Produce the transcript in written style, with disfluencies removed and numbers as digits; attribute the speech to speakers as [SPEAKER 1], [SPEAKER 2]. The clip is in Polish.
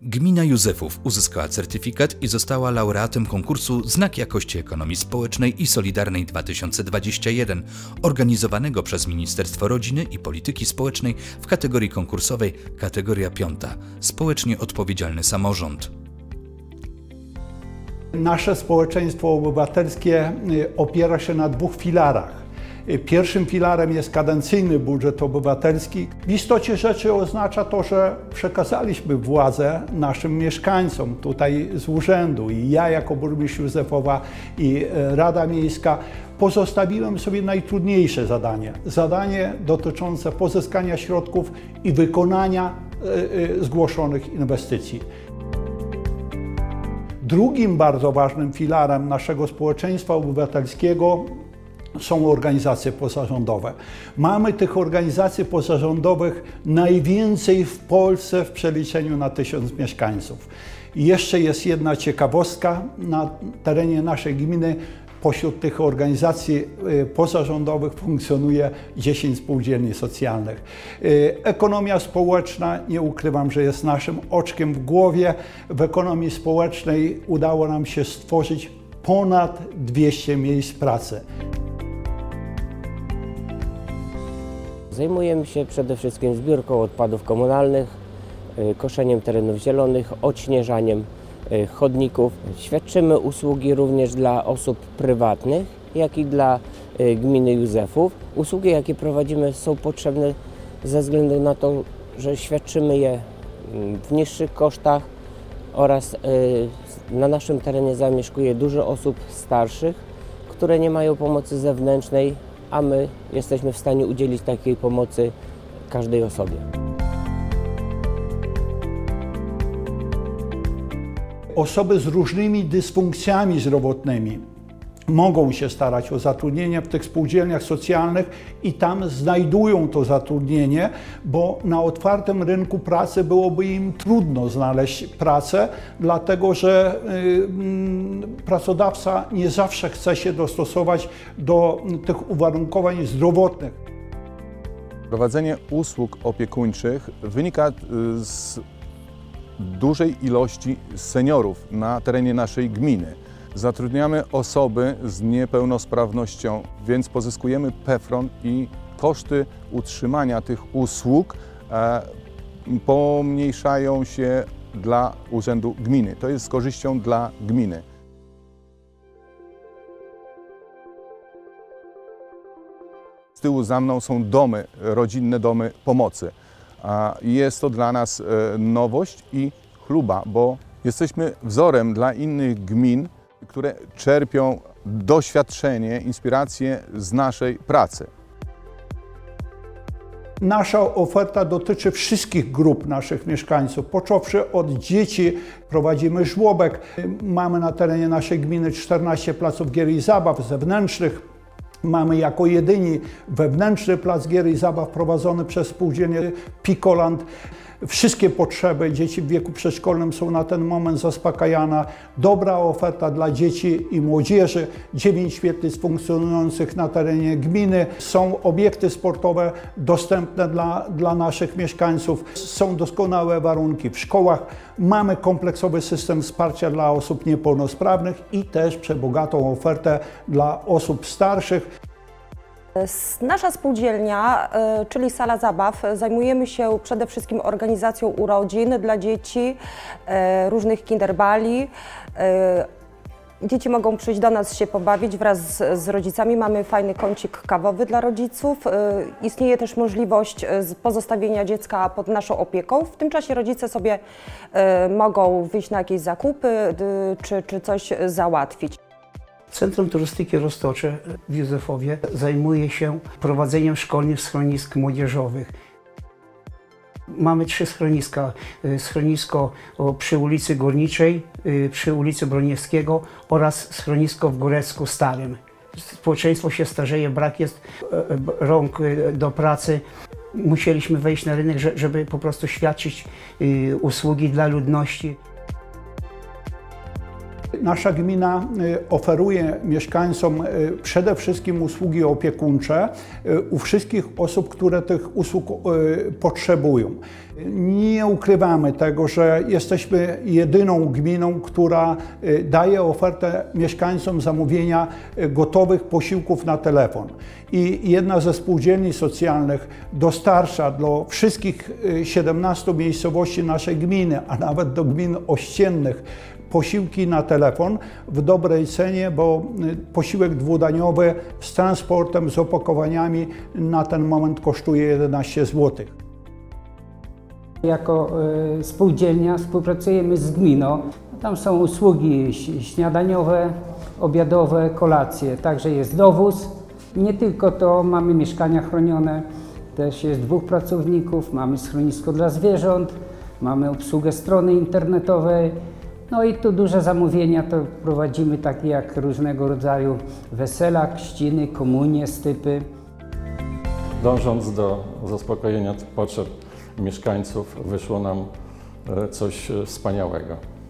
[SPEAKER 1] Gmina Józefów uzyskała certyfikat i została laureatem konkursu Znak Jakości Ekonomii Społecznej i Solidarnej 2021, organizowanego przez Ministerstwo Rodziny i Polityki Społecznej w kategorii konkursowej kategoria 5 – Społecznie Odpowiedzialny Samorząd.
[SPEAKER 2] Nasze społeczeństwo obywatelskie opiera się na dwóch filarach. Pierwszym filarem jest kadencyjny budżet obywatelski. W istocie rzeczy oznacza to, że przekazaliśmy władzę naszym mieszkańcom tutaj z urzędu i ja jako burmistrz Józefowa i Rada Miejska pozostawiłem sobie najtrudniejsze zadanie. Zadanie dotyczące pozyskania środków i wykonania zgłoszonych inwestycji. Drugim bardzo ważnym filarem naszego społeczeństwa obywatelskiego są organizacje pozarządowe. Mamy tych organizacji pozarządowych najwięcej w Polsce w przeliczeniu na 1000 mieszkańców. I jeszcze jest jedna ciekawostka. Na terenie naszej gminy pośród tych organizacji pozarządowych funkcjonuje 10 spółdzielni socjalnych. Ekonomia społeczna, nie ukrywam, że jest naszym oczkiem w głowie. W ekonomii społecznej udało nam się stworzyć ponad 200 miejsc pracy.
[SPEAKER 3] Zajmujemy się przede wszystkim zbiórką odpadów komunalnych, koszeniem terenów zielonych, odśnieżaniem chodników. Świadczymy usługi również dla osób prywatnych, jak i dla gminy Józefów. Usługi, jakie prowadzimy, są potrzebne ze względu na to, że świadczymy je w niższych kosztach oraz na naszym terenie zamieszkuje dużo osób starszych, które nie mają pomocy zewnętrznej, a my jesteśmy w stanie udzielić takiej pomocy każdej osobie.
[SPEAKER 2] Osoby z różnymi dysfunkcjami zdrowotnymi mogą się starać o zatrudnienie w tych spółdzielniach socjalnych i tam znajdują to zatrudnienie, bo na otwartym rynku pracy byłoby im trudno znaleźć pracę, dlatego że pracodawca nie zawsze chce się dostosować do tych uwarunkowań zdrowotnych.
[SPEAKER 4] Prowadzenie usług opiekuńczych wynika z dużej ilości seniorów na terenie naszej gminy. Zatrudniamy osoby z niepełnosprawnością, więc pozyskujemy PFRON i koszty utrzymania tych usług pomniejszają się dla urzędu gminy. To jest z korzyścią dla gminy. Z tyłu za mną są domy, rodzinne domy pomocy. Jest to dla nas nowość i chluba, bo jesteśmy wzorem dla innych gmin, które czerpią doświadczenie, inspirację z naszej pracy.
[SPEAKER 2] Nasza oferta dotyczy wszystkich grup naszych mieszkańców. Począwszy od dzieci, prowadzimy żłobek. Mamy na terenie naszej gminy 14 placów gier i zabaw zewnętrznych. Mamy jako jedyni wewnętrzny plac gier i zabaw prowadzony przez spółdzielnię Pikoland. Wszystkie potrzeby dzieci w wieku przedszkolnym są na ten moment zaspokajane. Dobra oferta dla dzieci i młodzieży. 9 świetlic funkcjonujących na terenie gminy. Są obiekty sportowe dostępne dla naszych mieszkańców. Są doskonałe warunki w szkołach. Mamy kompleksowy system wsparcia dla osób niepełnosprawnych i też przebogatą ofertę dla osób starszych.
[SPEAKER 5] Nasza spółdzielnia, czyli Sala Zabaw, zajmujemy się przede wszystkim organizacją urodzin dla dzieci, różnych kinderbali. Dzieci mogą przyjść do nas się pobawić wraz z rodzicami. Mamy fajny kącik kawowy dla rodziców. Istnieje też możliwość pozostawienia dziecka pod naszą opieką. W tym czasie rodzice sobie mogą wyjść na jakieś zakupy czy coś załatwić.
[SPEAKER 6] Centrum Turystyki Roztocze w Józefowie zajmuje się prowadzeniem szkolnych schronisk młodzieżowych. Mamy 3 schroniska. Schronisko przy ulicy Górniczej, przy ulicy Broniewskiego oraz schronisko w Górecku Starym. Społeczeństwo się starzeje, brak jest rąk do pracy. Musieliśmy wejść na rynek, żeby po prostu świadczyć usługi dla ludności.
[SPEAKER 2] Nasza gmina oferuje mieszkańcom przede wszystkim usługi opiekuńcze u wszystkich osób, które tych usług potrzebują. Nie ukrywamy tego, że jesteśmy jedyną gminą, która daje ofertę mieszkańcom zamówienia gotowych posiłków na telefon. I jedna ze spółdzielni socjalnych dostarcza do wszystkich 17 miejscowości naszej gminy, a nawet do gmin ościennych, posiłki na telefon w dobrej cenie, bo posiłek dwudaniowy z transportem, z opakowaniami na ten moment kosztuje 11 zł.
[SPEAKER 7] Jako spółdzielnia współpracujemy z gminą. Tam są usługi śniadaniowe, obiadowe, kolacje. Także jest dowóz. Nie tylko to, mamy mieszkania chronione. Też jest 2 pracowników, mamy schronisko dla zwierząt, mamy obsługę strony internetowej. No i tu duże zamówienia to prowadzimy, takie jak różnego rodzaju wesela, chrzciny, komunie, stypy.
[SPEAKER 8] Dążąc do zaspokojenia potrzeb mieszkańców, wyszło nam coś wspaniałego.